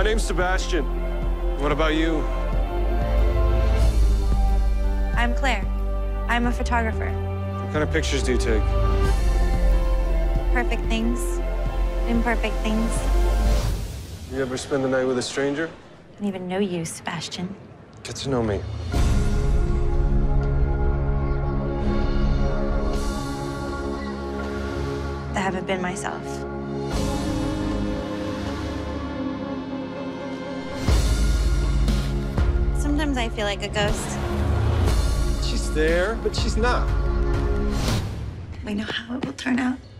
name's Sebastian. What about you? I'm Claire. I'm a photographer. What kind of pictures do you take? Perfect things, imperfect things. You ever spend the night with a stranger? I don't even know you, Sebastian. Get to know me. I haven't been myself. Sometimes I feel like a ghost. She's there, but she's not. We know how it will turn out.